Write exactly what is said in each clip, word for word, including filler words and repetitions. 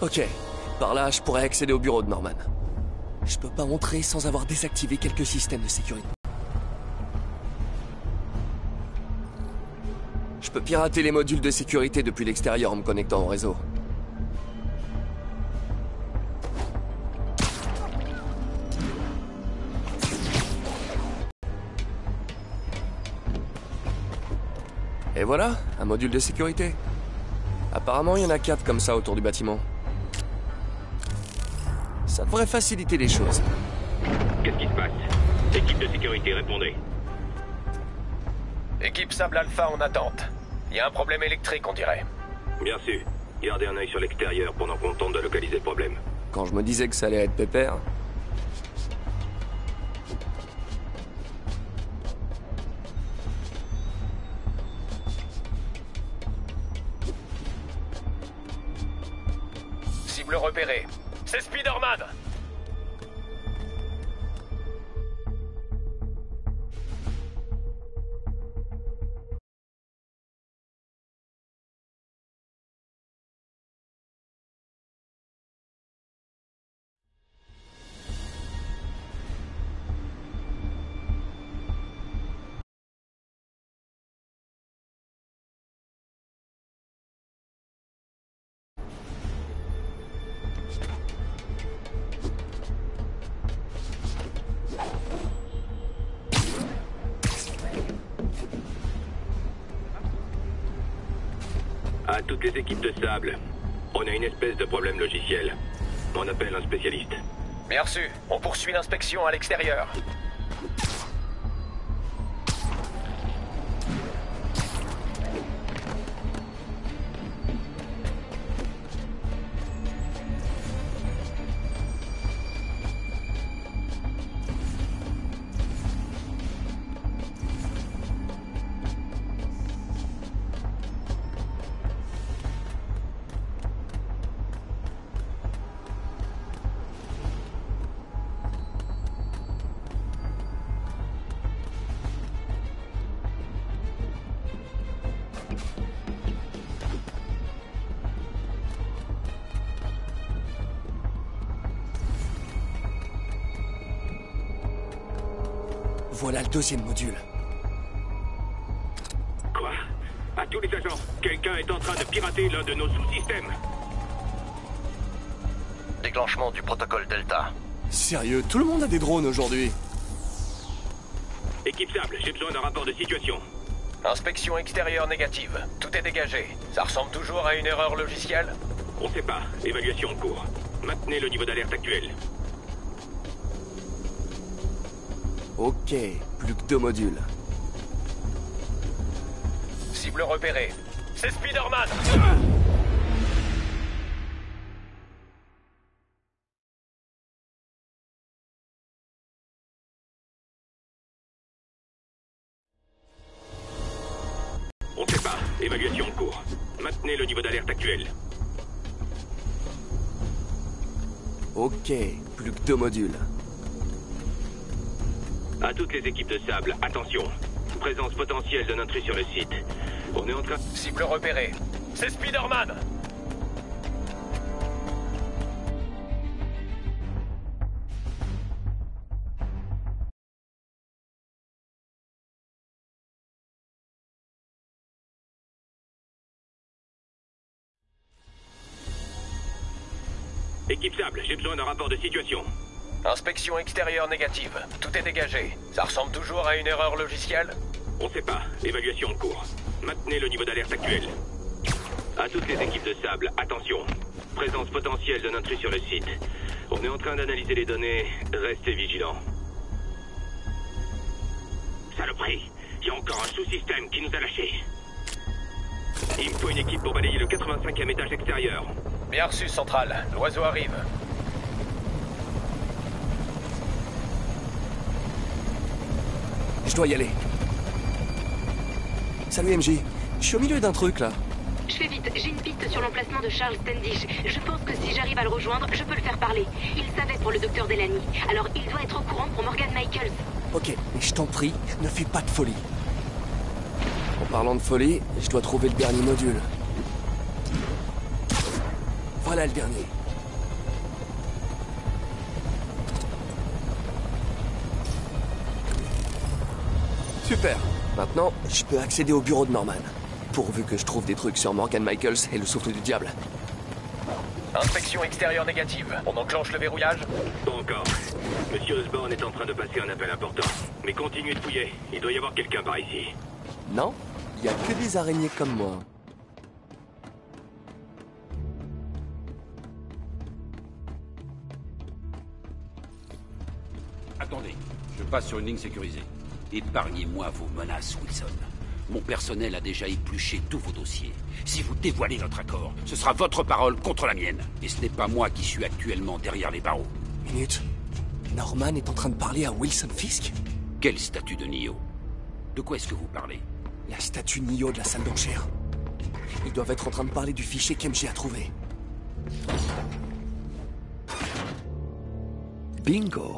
Ok, par là, je pourrais accéder au bureau de Norman. Je peux pas entrer sans avoir désactivé quelques systèmes de sécurité. Je peux pirater les modules de sécurité depuis l'extérieur en me connectant au réseau. Et voilà, un module de sécurité. Apparemment, il y en a quatre comme ça autour du bâtiment. Ça devrait faciliter les choses. Qu'est-ce qui se passe? Équipe de sécurité, répondez. Équipe Sable Alpha en attente. Il y a un problème électrique, on dirait. Bien sûr. Gardez un œil sur l'extérieur pendant qu'on tente de localiser le problème. Quand je me disais que ça allait être pépère... Cible repérée. C'est Spider-Man! À toutes les équipes de Sable, on a une espèce de problème logiciel. On appelle un spécialiste. Bien reçu. On poursuit l'inspection à l'extérieur. Voilà le deuxième module. Quoi? À tous les agents, quelqu'un est en train de pirater l'un de nos sous-systèmes. Déclenchement du protocole Delta. Sérieux, tout le monde a des drones aujourd'hui. Équipe Sable, j'ai besoin d'un rapport de situation. Inspection extérieure négative. Tout est dégagé. Ça ressemble toujours à une erreur logicielle? On sait pas. Évaluation en cours. Maintenez le niveau d'alerte actuel. Ok, plus que deux modules. Cible repérée. C'est Spider-Man! On sait pas. Évaluation en cours. Maintenez le niveau d'alerte actuel. Ok, plus que deux modules. À toutes les équipes de Sable, attention. Présence potentielle d'un intrus sur le site. On est en train... Cible repérée. C'est Spider-Man! Équipe Sable, j'ai besoin d'un rapport de situation. Inspection extérieure négative. Tout est dégagé. Ça ressemble toujours à une erreur logicielle? On sait pas. Évaluation en cours. Maintenez le niveau d'alerte actuel. À toutes les équipes de Sable, attention. Présence potentielle d'un intrus sur le site. On est en train d'analyser les données. Restez vigilants. Saloperie. Il y a encore un sous-système qui nous a lâchés. Il me faut une équipe pour balayer le quatre-vingt-cinquième étage extérieur. Bien reçu, Central. L'oiseau arrive. Je dois y aller. Salut M J. Je suis au milieu d'un truc là. Je fais vite, j'ai une piste sur l'emplacement de Charles Standish. Je pense que si j'arrive à le rejoindre, je peux le faire parler. Il savait pour le docteur Delany. Alors il doit être au courant pour Morgan Michaels. Ok, mais je t'en prie, ne fais pas de folie. En parlant de folie, je dois trouver le dernier module. Voilà le dernier. Super. Maintenant, je peux accéder au bureau de Norman. Pourvu que je trouve des trucs sur Morgan Michaels et le souffle du diable. Inspection extérieure négative. On enclenche le verrouillage? Pas encore. Monsieur Osborne est en train de passer un appel important. Mais continuez de fouiller. Il doit y avoir quelqu'un par ici. Non, il y a que des araignées comme moi. Attendez, je passe sur une ligne sécurisée. Épargnez-moi vos menaces, Wilson. Mon personnel a déjà épluché tous vos dossiers. Si vous dévoilez notre accord, ce sera votre parole contre la mienne. Et ce n'est pas moi qui suis actuellement derrière les barreaux. Minute. Norman est en train de parler à Wilson Fisk? Quelle statue de Nio? De quoi est-ce que vous parlez? La statue Nio de la salle d'enchères. Ils doivent être en train de parler du fichier qu'M G a trouvé. Bingo.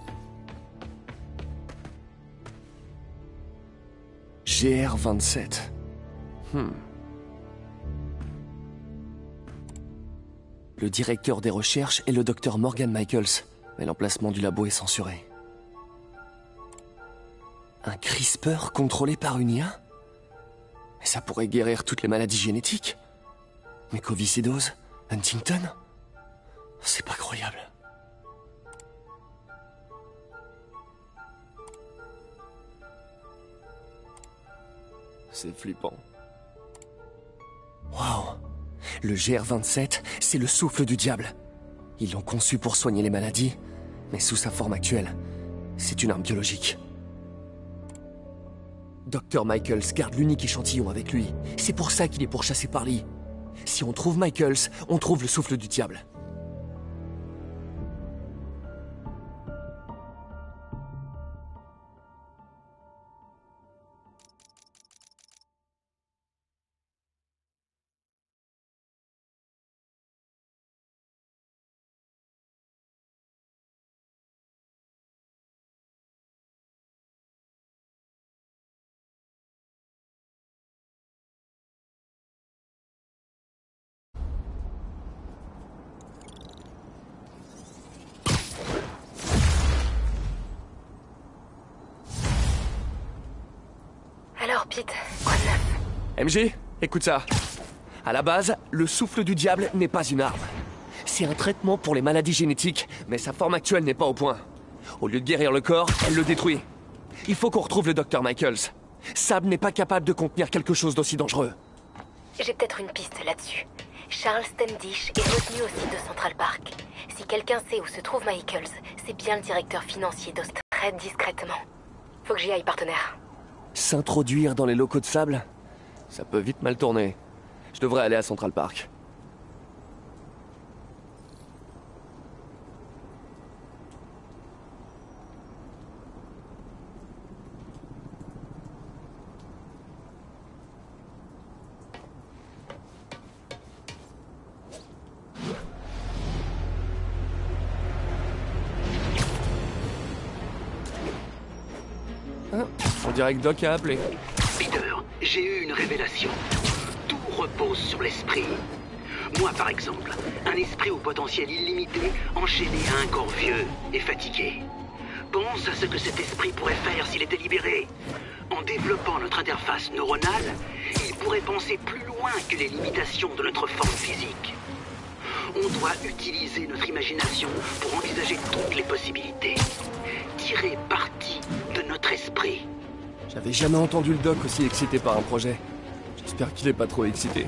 G R vingt-sept. Hmm. Le directeur des recherches est le docteur Morgan Michaels, mais l'emplacement du labo est censuré. Un CRISPR contrôlé par une I A? Mais ça pourrait guérir toutes les maladies génétiques. Mucoviscidose, Huntington? C'est pas croyable. C'est flippant. Waouh! Le G R vingt-sept, c'est le souffle du diable. Ils l'ont conçu pour soigner les maladies, mais sous sa forme actuelle, c'est une arme biologique. docteur Michaels garde l'unique échantillon avec lui. C'est pour ça qu'il est pourchassé par Lee. Si on trouve Michaels, on trouve le souffle du diable. Alors, Pete, quoi de neuf? M J, écoute ça. À la base, le souffle du diable n'est pas une arme. C'est un traitement pour les maladies génétiques, mais sa forme actuelle n'est pas au point. Au lieu de guérir le corps, elle le détruit. Il faut qu'on retrouve le docteur Michaels. Sab n'est pas capable de contenir quelque chose d'aussi dangereux. J'ai peut-être une piste là-dessus. Charles Standish est retenu au site de Central Park. Si quelqu'un sait où se trouve Michaels, c'est bien le directeur financier d'Ost, très discrètement. Faut que j'y aille, partenaire. S'introduire dans les locaux de Sable? Ça peut vite mal tourner. Je devrais aller à Central Park. Ah, on dirait que Doc a appelé. Peter, j'ai eu une révélation. Tout repose sur l'esprit. Moi, par exemple, un esprit au potentiel illimité, enchaîné à un corps vieux et fatigué. Pense à ce que cet esprit pourrait faire s'il était libéré. En développant notre interface neuronale, il pourrait penser plus loin que les limitations de notre forme physique. On doit utiliser notre imagination pour envisager toutes les possibilités. Tirer parti de notre esprit. J'avais jamais entendu le Doc aussi excité par un projet. J'espère qu'il est pas trop excité.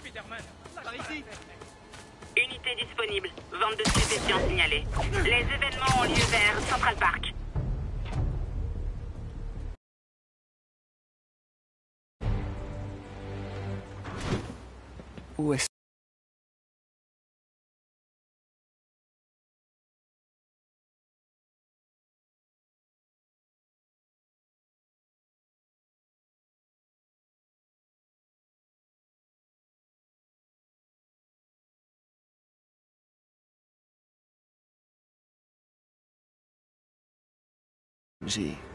Unité disponible. Vente de stupéfiants signalée. Les événements ont lieu vers Central Park. Où est-ce... J'ai